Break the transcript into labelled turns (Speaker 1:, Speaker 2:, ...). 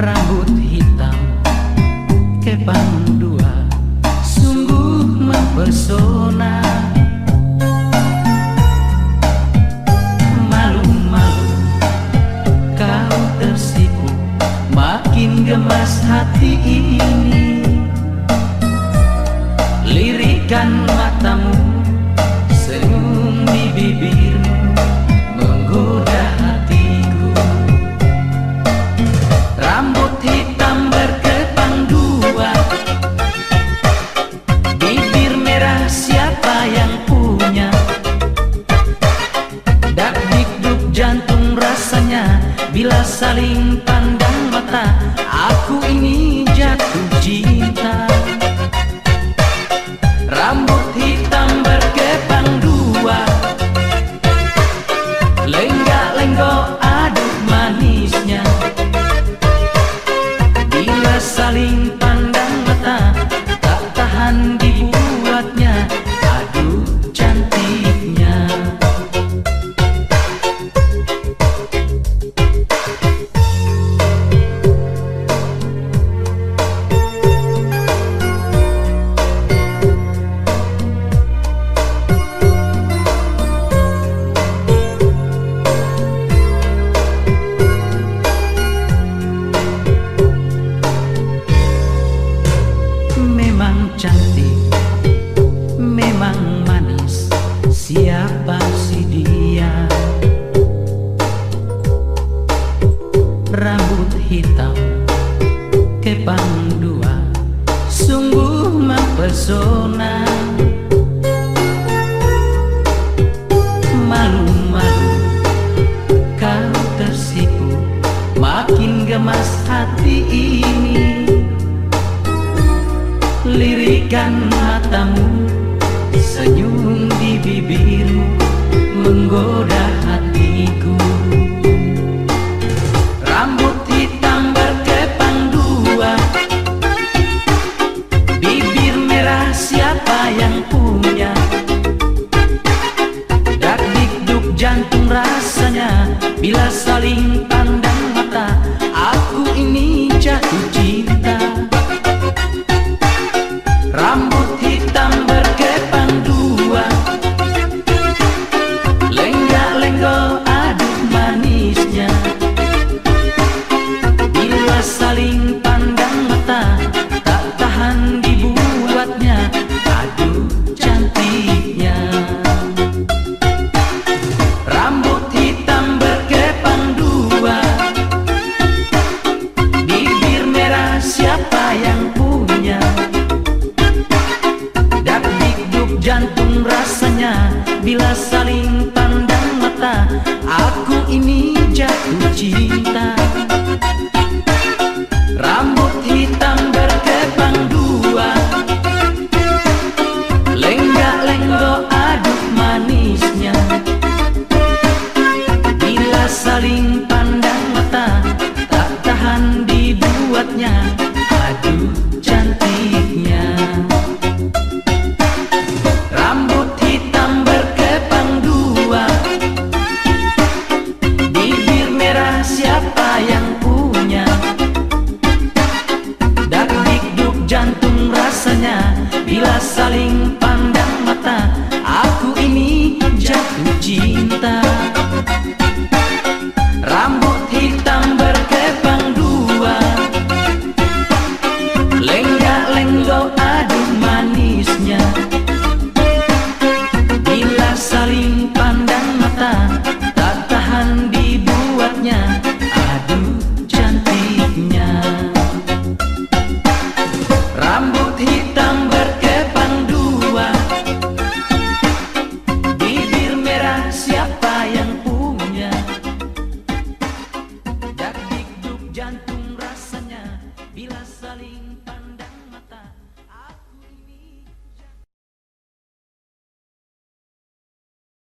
Speaker 1: Rambut hitam kepang dua, sungguh mempesona. Malu-malu kau tersipu, makin gemas hati ini. Lirikan matamu, senyum di bibirmu, menggoda hatiku. Rambut hitam berkepang dua, bibir merah siapa yang punya? Dak dikduk jantung rasanya bila saling pandang mata. Aku ini jatuh cinta. Rambut hitam berkepang dua, lenggak-lenggok aduk manisnya. Bila saling pandang mata, tak tahan dibuatnya. Aduh cantiknya. Memang cantik, memang manis, siapa sih dia? Rambut hitam kepang dua, sungguh mempesona. Malu-malu kau tersipu, makin gemas hati ini. Lirikan matamu, senyum di bibirmu, menggoda hatiku. Rambut hitam berkepang dua, bibir merah siapa yang punya? Dak dikduk jantung rasanya bila saling pandang mata. Aku ini jatuh cinta. Rambut hitam berkepang dua, lenggak-lenggok aduk manisnya. Bila saling pandang mata, tak tahan dibuatnya. Aduh cantiknya. Rambut hitam berkepang dua, bibir merah siapa yang punya? Jantung rasanya bila saling pandang mata. Aku ini jatuh cinta. Rambut hitam berkepang dua, lenggak-lenggok aduk manisnya. Bila saling pandang mata, tak tahan dibuatnya. Aduh cantiknya. Rambut hitam berkepang dua, bibir merah siapa yang punya? Dak dikduk jantung rasanya bila saling pandang mata. Aku ini jatuh cinta. Rambut hitam berkepang dua, lenggak-lenggok aduk manisnya. Bila saling pandang mata, tak tahan dibuatnya. Aduh cantiknya. Rambut hitam berkepang dua, bibir merah siapa yang punya? Dak dikduk jantung rasanya bila saling pandang.